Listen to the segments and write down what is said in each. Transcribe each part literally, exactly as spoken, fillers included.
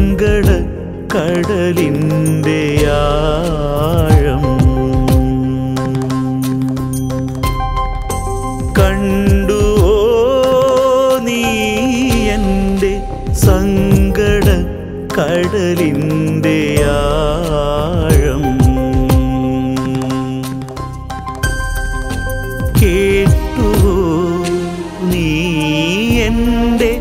സങ്കട കടലിൻ്റെ ആഴം കണ്ടുവോ നീ എൻ്റെ സങ്കട കടലിൻ്റെ ആഴം കേട്ടുവോ നീ എൻ്റെ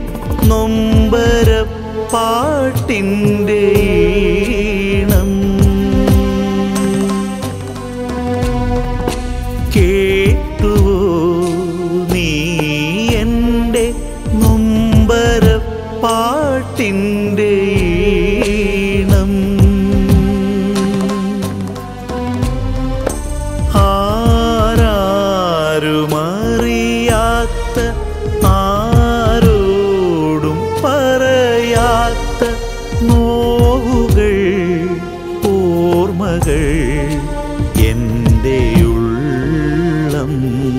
നൊമ്പരപ്പാട്ടിൻ്റെ ഈണം കേട്ടുവോ നീ എൻ്റെ നൊമ്പരപ്പാട്ടിൻ്റെ ഈണം ആരാരുമറിയാത്ത ആരോടും പറയാത്ത നോവുകൾ ഓർമ്മകൾ എൻ്റെ ഉള്ളം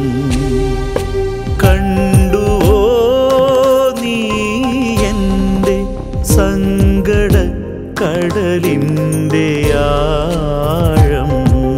കണ്ടുവോ നീ എൻ്റെ സങ്കട കടലിൻ്റെ ആഴം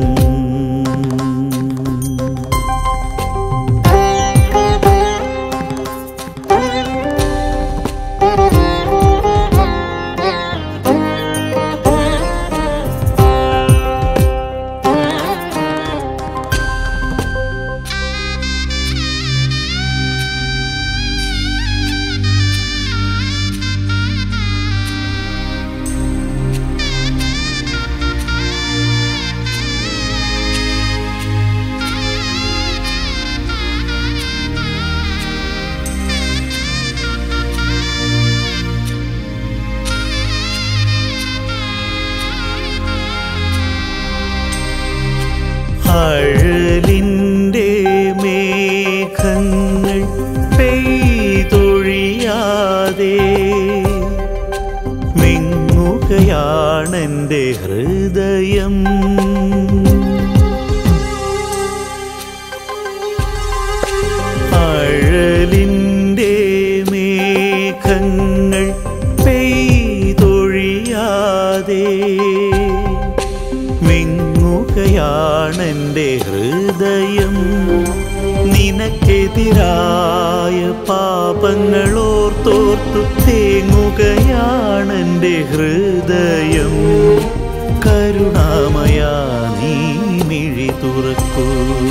അഴലിൻ്റെ മേഘങ്ങൾ പെയ്തൊഴിയാതെ മിങ്ങുകയാണെൻ്റെ ഹൃദയം അഴലിൻ്റെ മേഘങ്ങൾ പെയ്തൊഴിയാതെ മിങ്ങുകയാണെൻ്റെ ഹൃദയം നിനക്കെതിരായ പാപങ്ങളോർത്തോർത്തു തേങ്ങുകയാണെൻ്റെ ഹൃദയം കരുണാമയാ നീ മിഴി തുറക്കൂ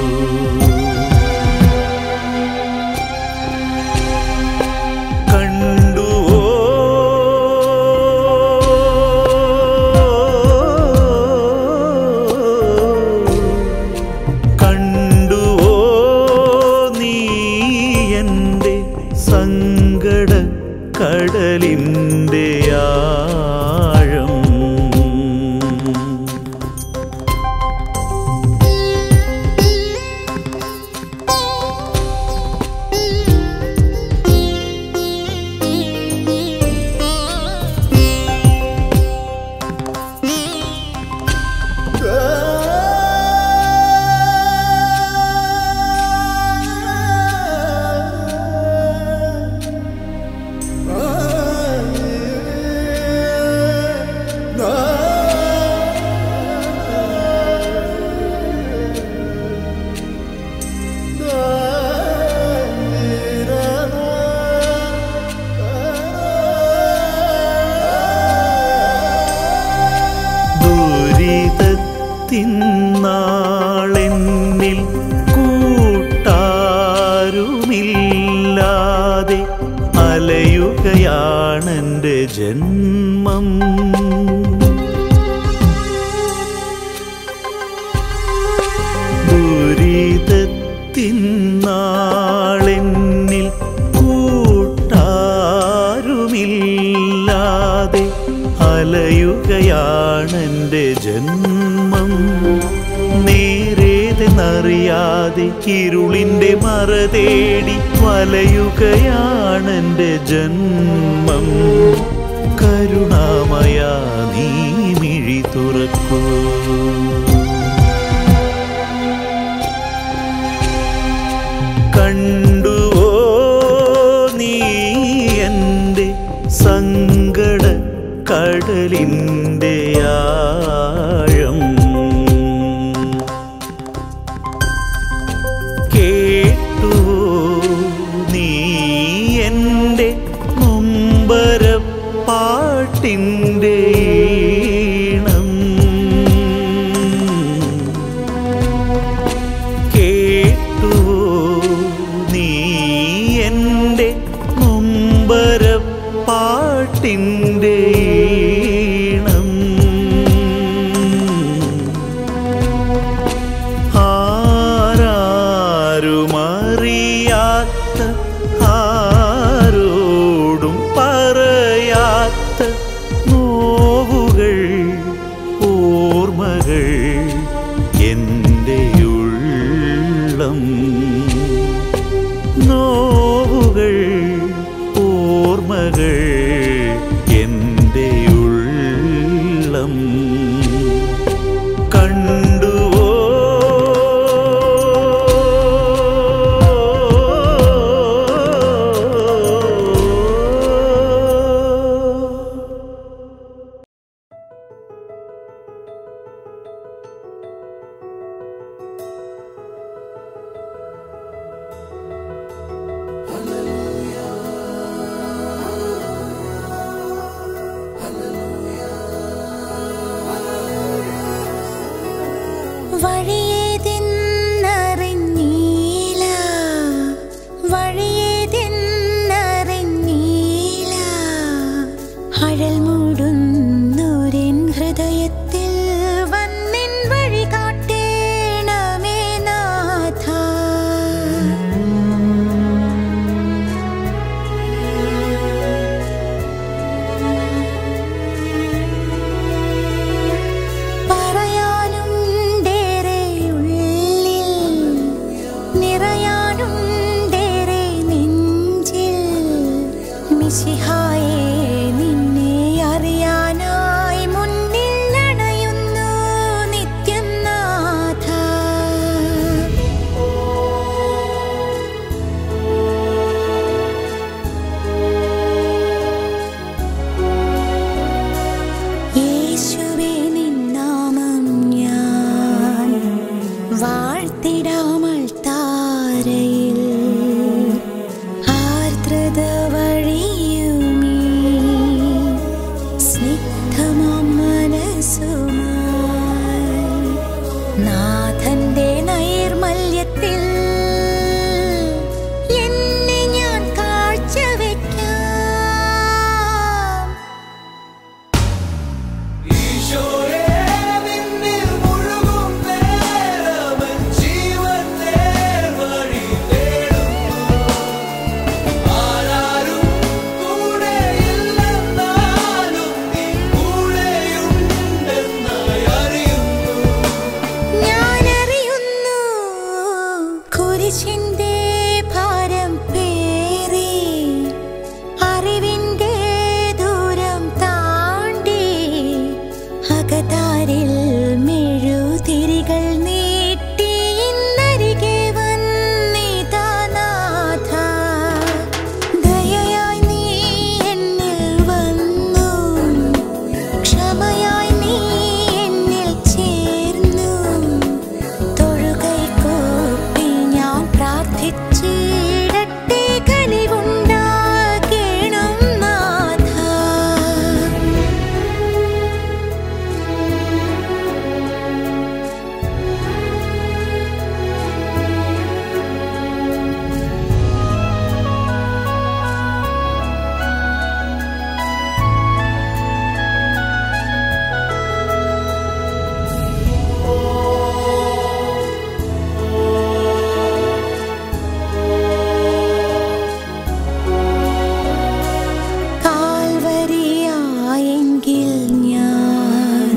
സങ്കട കടലിൻ്റെ ആഴം ിൽ കൂട്ടാരുമില്ലാതെ അലയുകയാണെൻ്റെ ജന്മം ദുരിതത്തിൻ നാളെന്നിൽ കൂട്ടാരുമില്ലാതെ അലയുകയാണെൻ്റെ ജന്മം നേരേതെന്നറിയാതെ ഇരുളിൻ്റെ മറ തേടി വലയുകയാണെൻ്റെ ജന്മം കരുണാമയാ നീ മിഴി തുറക്കൂ കണ്ടുവോ നീ എൻ്റെ സങ്കട കടലിൻ്റെ ആഴം. കേട്ടുവോ നീ എൻ്റെ നൊമ്പരപ്പാട്ടിൻ്റെ ഈണം? കേട്ടുവോ നീ എൻ്റെ നൊമ്പരപ്പാട്ടിൻ്റെ ഈണം? ആരാരുമറിയാത്ത ആരോടും പറയാത്ത നോവുകൾ ഓർമ്മകൾ എൻ്റെ ഉള്ളം. നോവുകൾ ഓർമ്മകൾ എൻ്റെ ഉള്ളം. കണ്ടുവോ വഴിയേതെന്നറിഞ്ഞീല വഴിയേതെന്നറിഞ്ഞീല അഴൽ മൂടുന്നൊരെൻ ഹൃദയത്തിൽ വന്നിൻ വഴി കാട്ടേണമേ നാഥ. മിശിഹായേ നിന്നെ അറിയാനായി മുന്നിൽ അണയുന്നു നിത്യം നാഥ. യേശുവേ നിൻ നാമം ഞാൻ വാഴ്ത്തിടാമൾ താരയിൽ. ആർദ്രത വഴിയുമീ സ്നിഗ്ധമാം മനസ്സുമായി നാഥന്റെ നൈർമല്യത്തിൽ എന്നെ ഞാൻ കാഴ്ചവെക്കാം. കുരിശിന്റെ ഭാരം പേറി അറിവിന്റെ ദൂരം താണ്ടി അകതാരിൽ മെഴുതിരികൾ നീട്ടി ഇന്നരികെ വന്നിതാ നാഥ. ദയയായി നീ എന്നിൽ വന്നു, ക്ഷമയായി നീ എന്നിൽ ചേർന്നു. തൊഴുകൈ കൂപ്പി ഞാൻ പ്രാർത്ഥിച്ചിടട്ടെ കനിവുണ്ടാകണം നാഥ. കാൽവരിയായെങ്കിൽ ഞാൻ,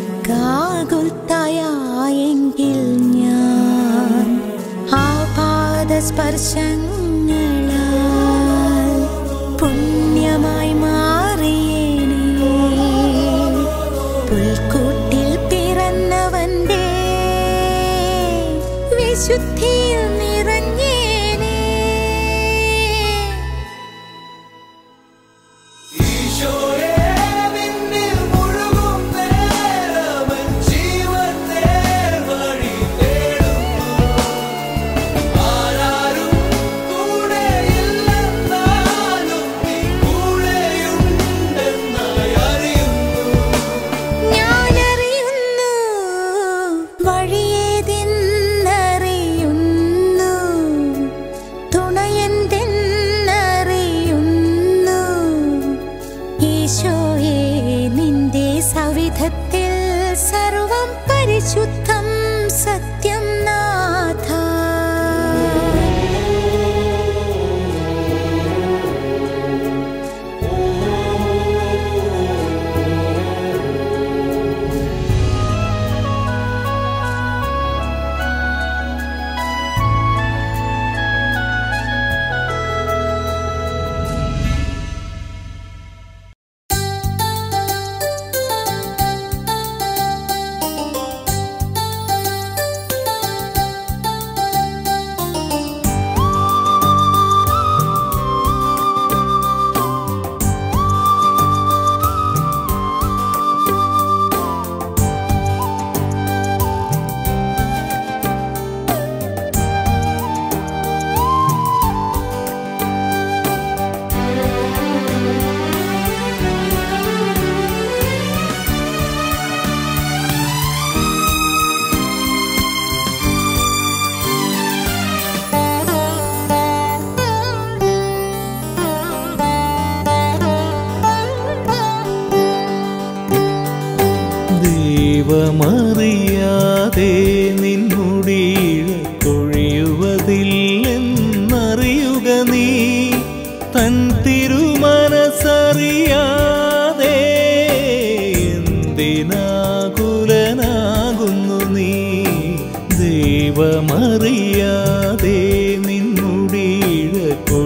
ഗാഗുൽത്തായെങ്കിൽ ഞാൻ, ആ പാദസ്പർശങ്ങളാൽ പുണ്യമായി മാറിയേനേ. പുൽക്കൂട്ടിൽ പിറന്നവന്റെ വിശുദ്ധിയിൽ നിറഞ്ഞേനേ. ഈശോയേ നിന്നെ വിധത്തിൽ സർവം പരിശുദ്ധം സത്യം നാഥ. ദൈവമറിയാതെ നിന്നുടീഴ കൊഴിയുവതില്ലെന്നറിയുക നീ. തൻ തിരുമനസറിയാതെ എന്തിനാകുലനാകുന്നു നീ. ദൈവമറിയാതെ നിന്നുടീഴ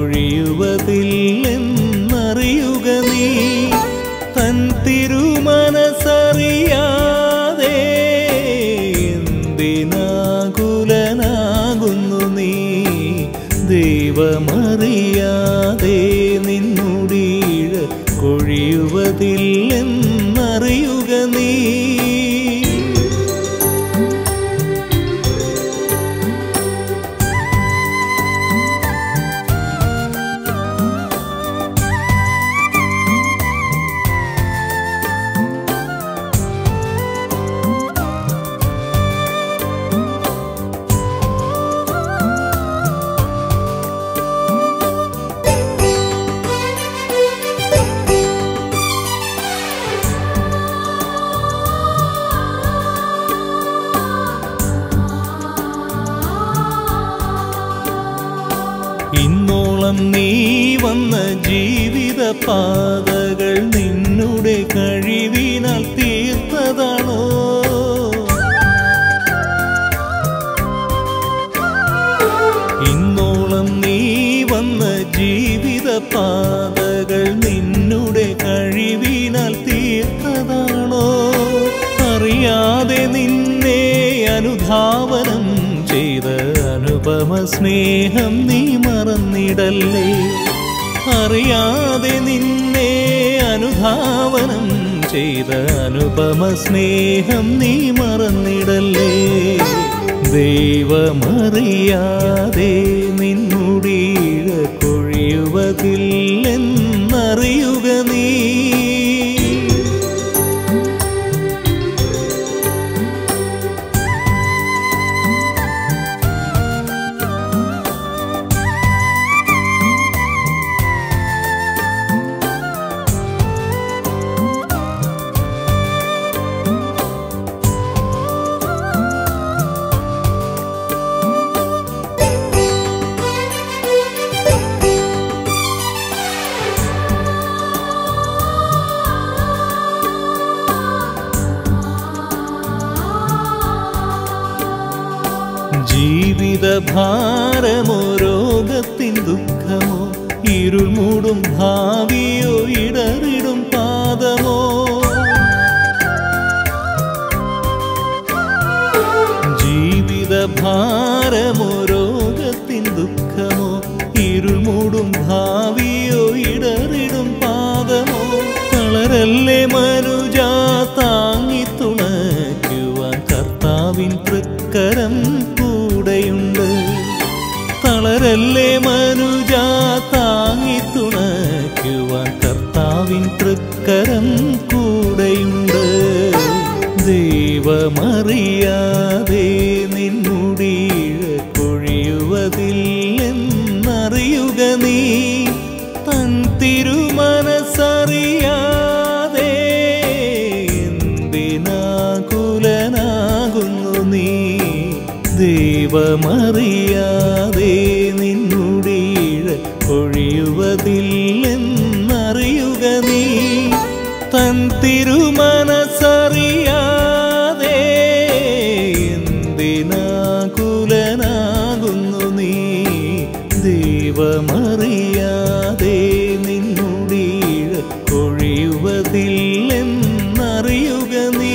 കൊഴിയുവതില്ലെന്നറിയുക നീ. തൻ തിരുമനസറിയാതെ എന്തിനാകുലനാകുന്നു നീ. ദൈവമറിയാതെ നിന്നുടീഴ കൊഴിയുവതില്ലെന്നറിയുക നീ. ഇന്നോളം നീ വന്ന ജീവിത പാതകൾ നിന്നുടെ കഴിവിനാൽ തീർത്തതാണോ? ഇന്നോളം നീ വന്ന ജീവിത പാതകൾ നിന്നുടെ കഴിവിനാൽ തീർത്തതാണോ? അറിയാതെ നിന്നെ അനുധാവനം ചെയ്ത അനുപമ സ്നേഹം നീ മറന്നിടല്ലേ. അറിയാതെ നിന്നെ അനുധാവനം ചെയ്ത അനുപമ സ്നേഹം നീ മറന്നിടല്ലേ. ദൈവമറിയാതെ നിന്നുടീഴ കൊഴിയുവതില്ലെന്നറിയുക നീ. ജീവിതഭാരമോ രോഗത്തിൻ ദുഃഖമോ ഇരുൾ മൂടും ഭാവിയോ ഇടറിടും പാദമോ? ജീവിതഭാരമോ രോഗത്തിൻ ദുഃഖമോ ഇരുൾ മൂടും ഭാവിയോ ഇടറിടും പാദമോ? തളരല്ലേ മനുജാ, താങ്ങി തുണയ്ക്കുവാൻ കർത്താവിൻ തൃക്കരം കൂടെയുണ്ട്. തളരല്ലേ മനുജാ, താങ്ങി തുണയ്ക്കുവാൻ കർത്താവിൻ തൃക്കരം കൂടെയുണ്ട്. ദൈവമറിയാതെ നിന്നുടീഴ കൊഴിയുവതില്ലെന്നറിയുക നീ. തൻ തിരുമനസറിയാതെ എന്തിനാകുലനാകുന്നു ദൈവമറിയാതെ നിന്നുടീഴ ഒഴിയുവതില്ലെന്നറിയുക നീ തൻ തിരുമനസറിയാതെ എന്തിനാകുലനാകുന്നു നീ ദൈവമറിയാതെ നിന്നുടീഴ ഒഴിയുവതില്ലെന്നറിയുക നീ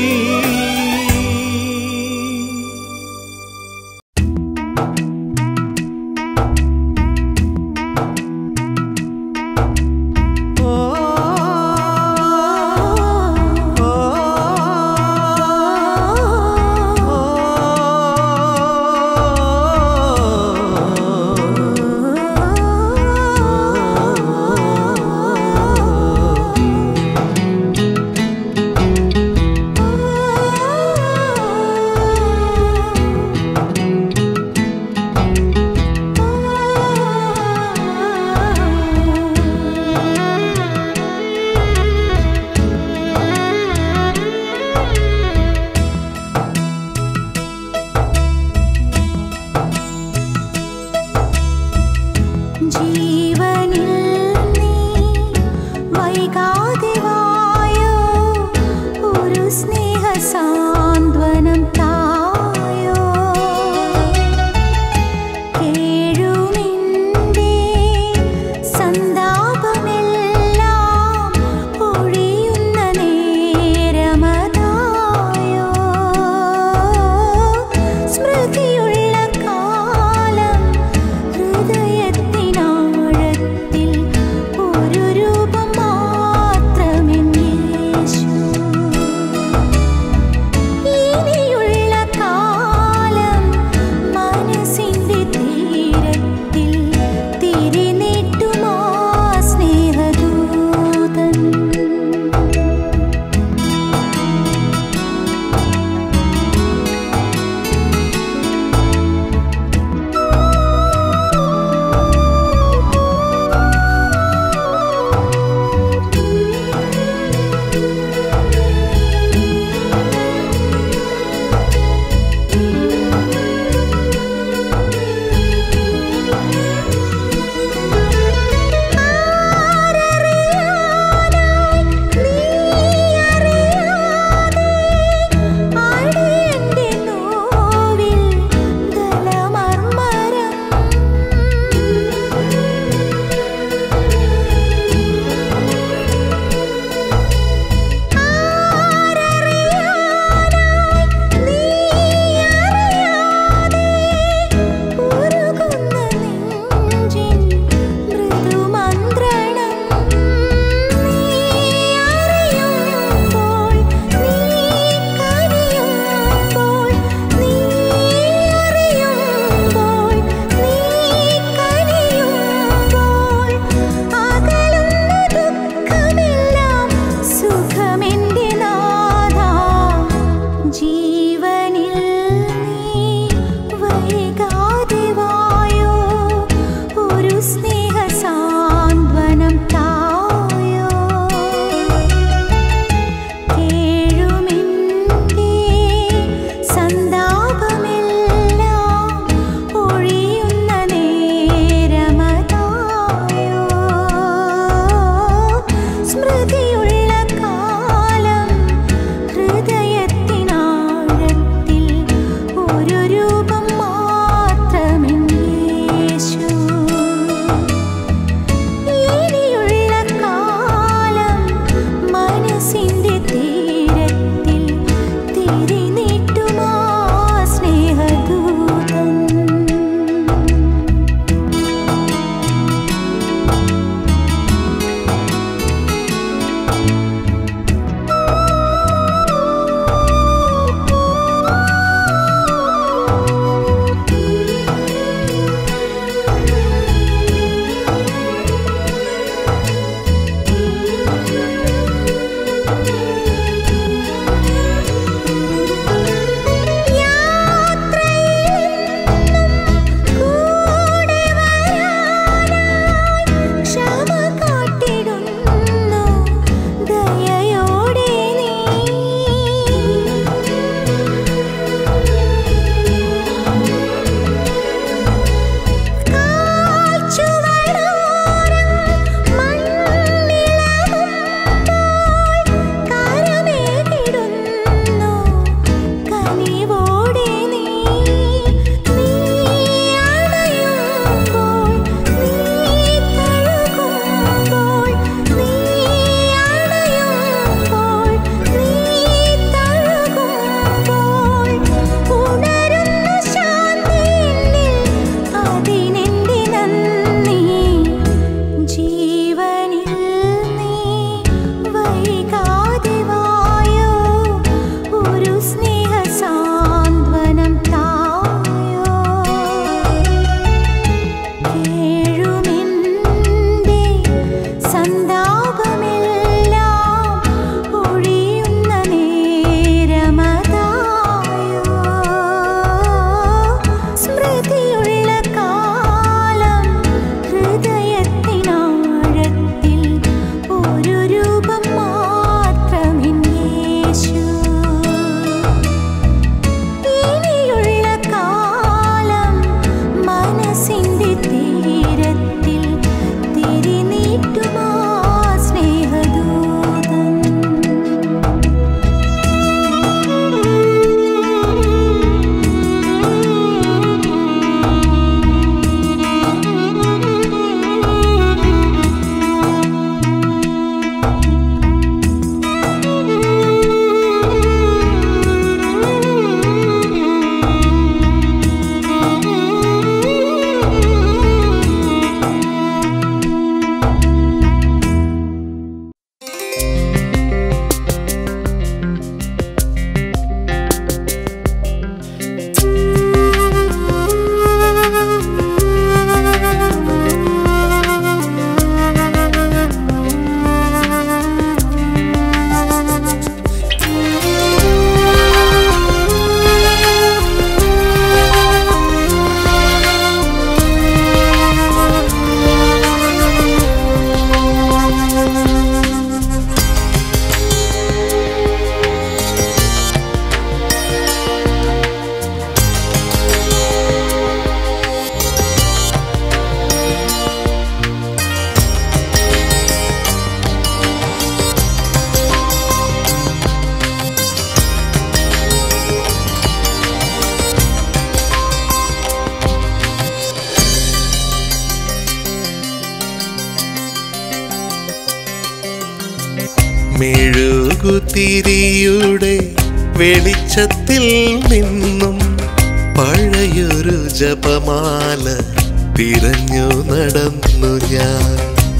മെഴുകുതിരിയുടെ വെളിച്ചത്തിൽ നിന്നും പഴയൊരു ജപമാല തിരഞ്ഞു നടന്നു ഞാൻ.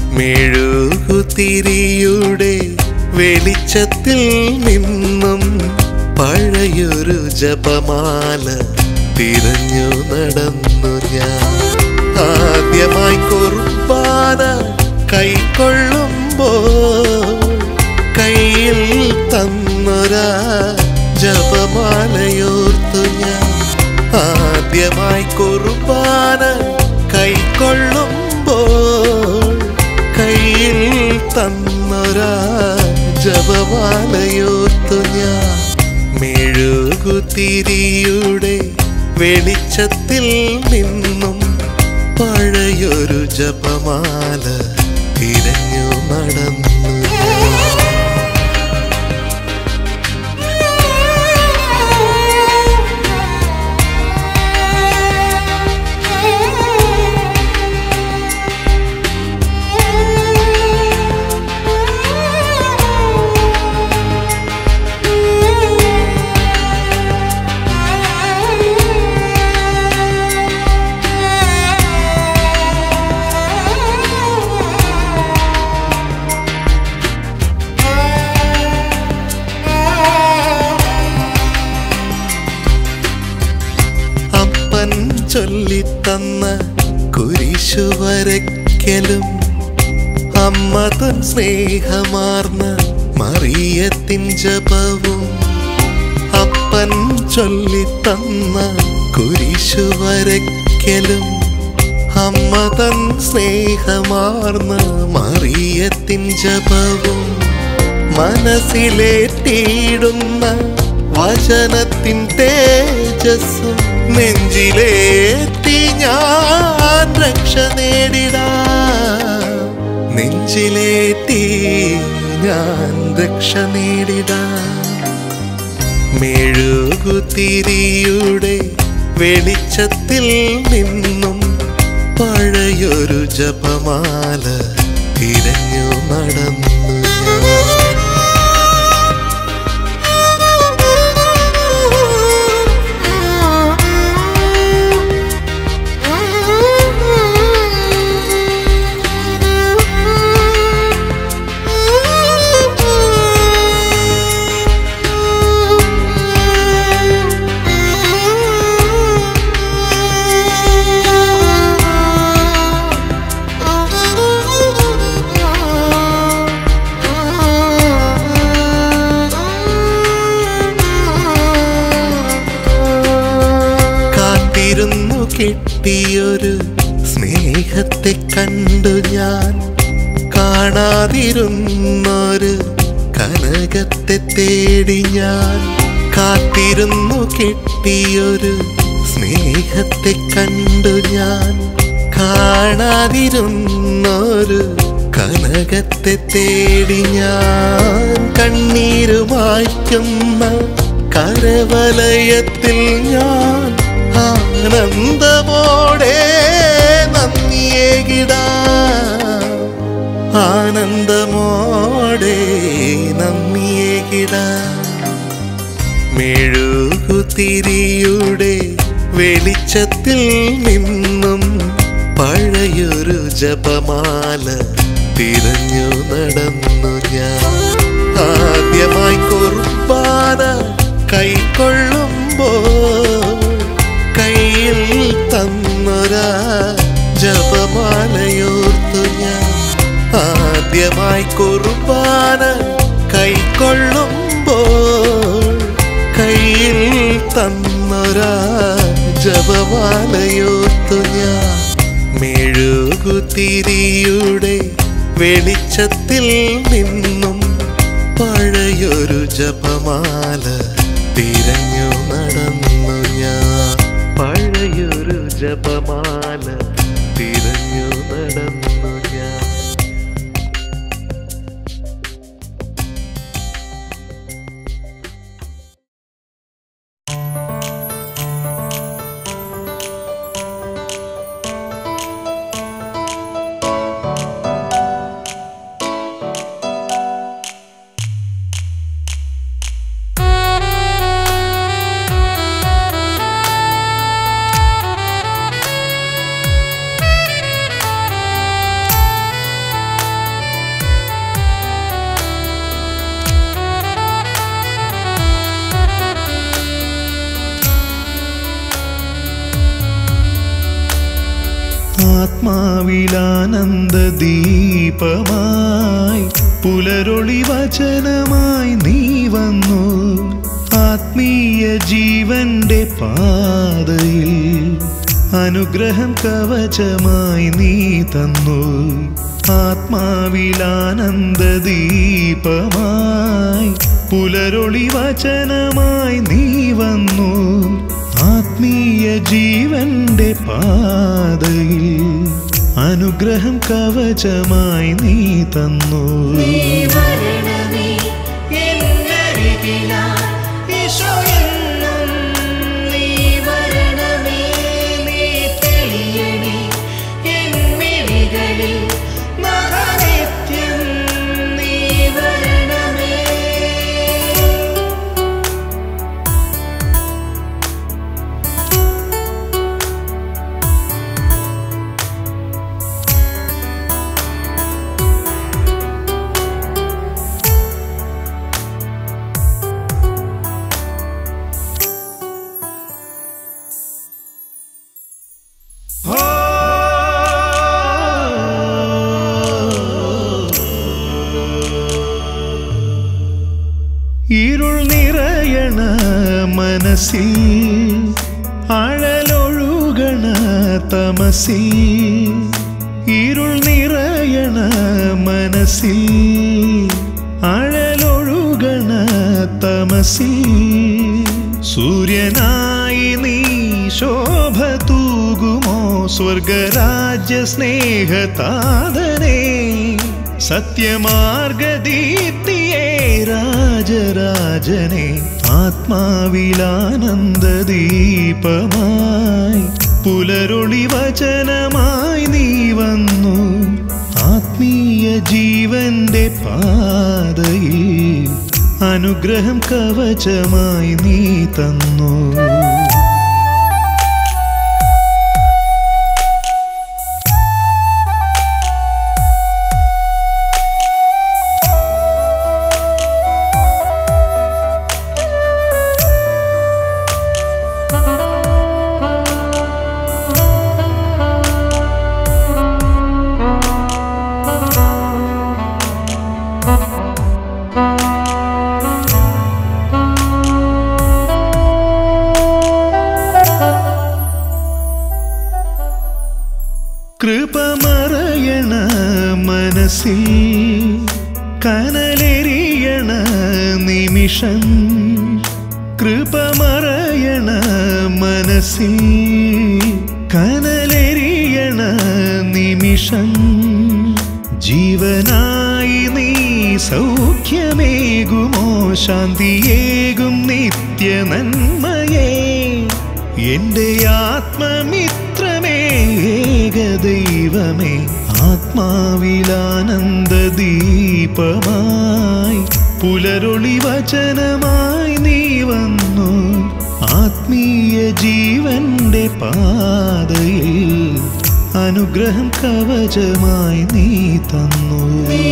മെഴുകുതിരിയുടെ വെളിച്ചത്തിൽ നിന്നും പഴയൊരു ജപമാല തിരഞ്ഞു നടന്നു ഞാൻ. ആദ്യമായി കുർബാന കൈക്കൊള്ളുമ്പോൾ കയ്യിൽ തന്നൊരാ ജപമാലയോർത്തു ഞാൻ. ആദ്യമായി കുർബാന കൈക്കൊള്ളുമ്പോൾ കയ്യിൽ തന്നൊരാ ജപമാലയോർത്തു ഞാൻ. മെഴുകുതിരിയുടെ വെളിച്ചത്തിൽ നിന്നും പഴയൊരു ജപമാല തിരഞ്ഞു നടന്നു. ചൊല്ലിത്തന്ന കുരിശു വരയ്ക്കലും അമ്മ തൻ സ്നേഹമാർന്ന മറിയത്തിൻ ജപവും. അപ്പൻ ചൊല്ലിത്തന്ന കുരിശു വരയ്ക്കലും അമ്മ തൻ സ്നേഹമാർന്ന മറിയത്തിൻ ജപവും. മനസ്സിലേറ്റിടുന്ന വചനത്തിൻ തേജസ്സും നെഞ്ചിലേറ്റി ഞാൻ രക്ഷ നേടിടാം. നെഞ്ചിലേറ്റി ഞാൻ രക്ഷ നേടിടാം. മെഴുകുതിരിയുടെ വെളിച്ചത്തിൽ നിന്നും പഴയൊരു ജപമാല തിരഞ്ഞു നടന്നു ഞാൻ. കിട്ടിയൊരു സ്നേഹത്തെ കണ്ടു ഞാൻ. കാണാതിരുന്നൊരു കനകത്തെ തേടി ഞാൻ. കാത്തിരുന്നു കിട്ടിയൊരു സ്നേഹത്തെ കണ്ടു ഞാൻ. കാണാതിരുന്നൊരു കനകത്തെ തേടി ഞാൻ. കണ്ണീര് മായ്ക്കുന്ന കരവലയത്തിൽ ഞാൻ ആനന്ദമോടെ നന്ദിയേകിടാം. ആനന്ദമോടെ നന്ദിയേകിടാം. മെഴുകുതിരിയുടെ വെളിച്ചത്തിൽ നിന്നും പഴയൊരു ജപമാല തിരഞ്ഞു നടന്നു ഞാൻ. ആദ്യമായി കുർബാന കൈക്കൊള്ളുമ്പോൾ കയ്യിൽ തന്നൊരാ ജപമാലയോർത്തു ഞാൻ. ആദ്യമായി കുർബാന കൈക്കൊള്ളുമ്പോൾ കയ്യിൽ തന്നൊരാ ജപമാലയോർത്തു ഞാൻ. മെഴുകുതിരിയുടെ വെളിച്ചത്തിൽ നിന്നും പഴയൊരു ജപമാല തിരഞ്ഞു നടന്നു ഞാൻ. പഴയൊരു ജപമാല തിരഞ്ഞു നടന്നു ഞാൻ. ആത്മാവിലാനന്ദ ദീപമായി പുലരൊളി വചനമായി നീ വന്നു ആത്മീയ ജീവന്റെ പാതയിൽ അനുഗ്രഹം കവചമായി നീ തന്നു ആത്മാവിലാനന്ദ ദീപമായി പുലരൊളി വചനമായി നീ വന്നു ആത്മീയ ജീവന്റെ പാതയിൽ അനുഗ്രഹം കവചമായി നീ തന്നു ഇരുൾ നിറയണ മനസ്സിൽ അഴലൊഴുകണ തമസിൽ ഇരുൾ നിറയണ മനസ്സിൽ അഴലൊഴുകണ തമസിൽ സൂര്യനായി നീ ശോഭ തൂകുമോ സ്വർഗരാജ്യ സ്നേഹതാതനേ സത്യമാർഗദീപ്തിയേ രാജരാജനെ ആത്മാവിലാനന്ദ ദീപമായി പുലരൊളി വചനമായി നീ വന്നു ആത്മീയ ജീവന്റെ പാതയിൽ അനുഗ്രഹം കവചമായി നീ തന്നു കൃപമറയണ മനസ്സിൽ കനലെറിയണ നിമിഷം കൃപമറയണ മനസ്സിൽ കനലെറിയണ നിമിഷം ജീവനായി നീ സൗഖ്യമേകുമോ ശാന്തിയേകും നിത്യ നന്മയേ എന്റെ ആത്മമിത്രമേ ഏകദൈവമേ ആത്മാവിലാനന്ദ ദീപമായി പുലരൊളി വചനമായി നീ വന്നു ആത്മീയ ജീവന്റെ പാതയിൽ അനുഗ്രഹം കവചമായി നീ തന്നു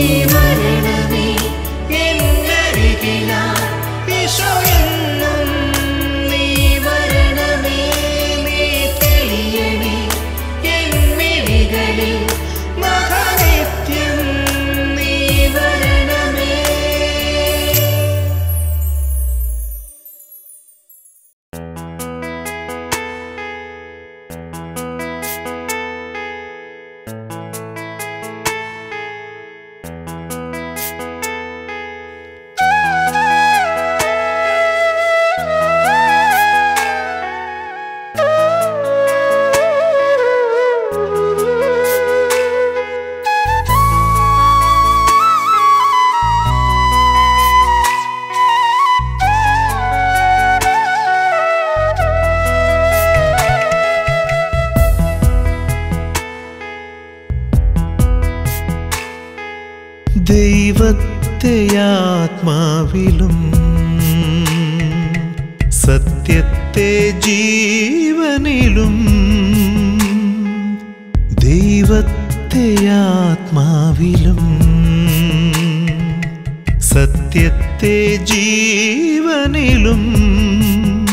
ദൈവത്തെ ആത്മാവിലും സത്യത്തെ ജീവനിലും ദൈവത്തെ ആത്മാവിലും സത്യത്തെ ജീവനിലും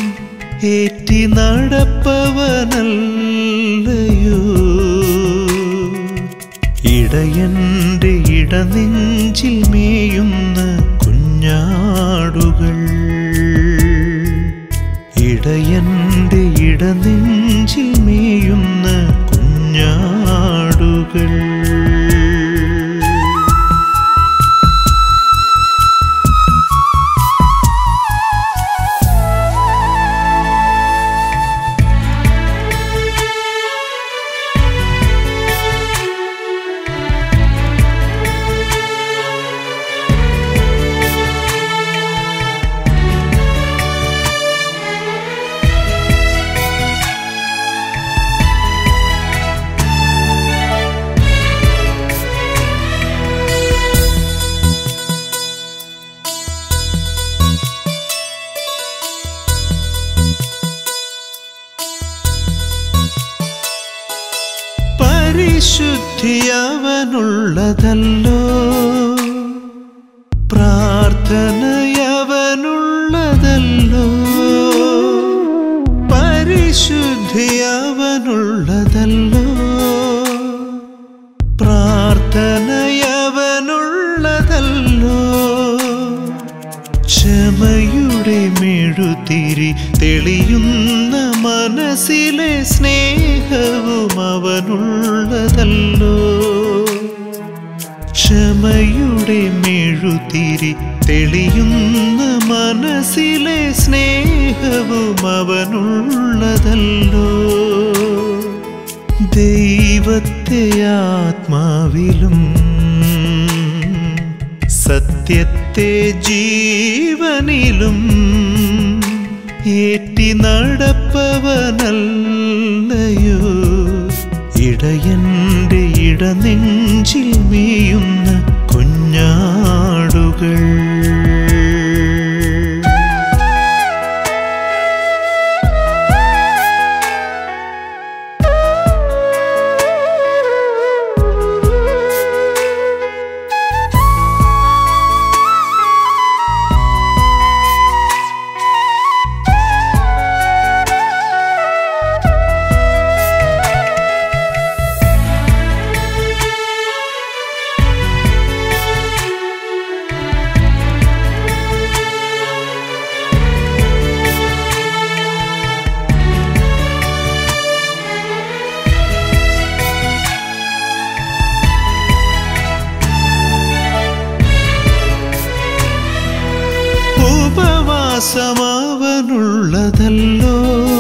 ഏറ്റി നടപ്പവനല്ലയോ ഇടയന്റെ ഇടനെഞ്ചിൽ മേയുന്ന കുഞ്ഞാടുകൾ. ഇടയന്റെ ഇടനെഞ്ചിൽ മേയുന്ന കുഞ്ഞാടുകൾ. പരിശുദ്ധി അവനുള്ളതല്ലോ, പ്രാർത്ഥനയവനുള്ളതല്ലോ. പരിശുദ്ധി അവനുള്ളതല്ലോ, പ്രാർത്ഥനയവനുള്ളതല്ലോ. ക്ഷമയുടെ മെഴുതിരി തെളിയുന്ന മനസ്സിലെ സ്നേഹവും അവനുള്ളതല്ലോ. ക്ഷമയുടെ മെഴുതിരി തെളിയുന്ന മനസ്സിലെ സ്നേഹവും അവനുള്ളതല്ലോ. ദൈവത്തെ ആത്മാവിലും സത്യത്തെ ജീവനിലും ഏറ്റി നടപ്പവനല്ലയോ ഇടയന്റെ ഇടനെഞ്ചിൽ മേയുന്ന കുഞ്ഞാടുകൾ. ഉപവാസമവനുള്ളതല്ലോ,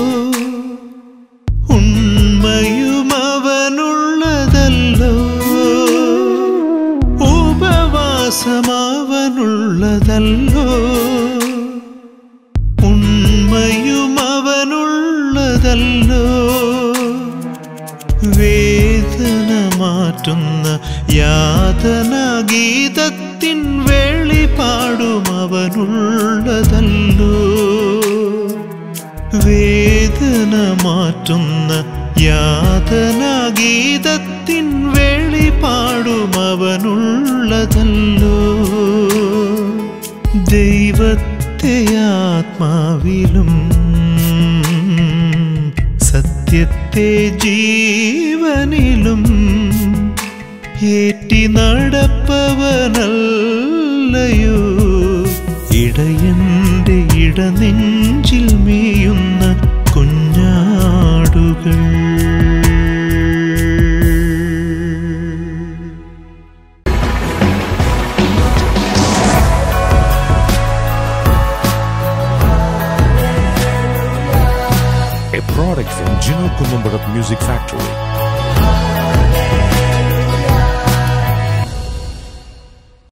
ഉണ്മയും അവനുള്ളതല്ലോ. ഉപവാസമവനുള്ളതല്ലോ, ഉണ്മയും അവനുള്ളതല്ലോ. വേദന മാറ്റുന്ന യാതനാഗീതത്തിൻ വെളിപാടും അവനുള്ളതല്ലോ. വേദന മാറ്റുന്ന യാതനാഗീതത്തിൻ വെളിപാടും അവനുള്ളതല്ലോ. ദൈവത്തെ ആത്മാവിലും സത്യത്തെ ജീവനിലും ഏറ്റി നടപ്പവനല്ലയോ ഇടയന്റെ ഇടനെഞ്ചിൽ മേയുന്ന കുഞ്ഞാടുകൾ. A product from Gino Columbarat Music Factory.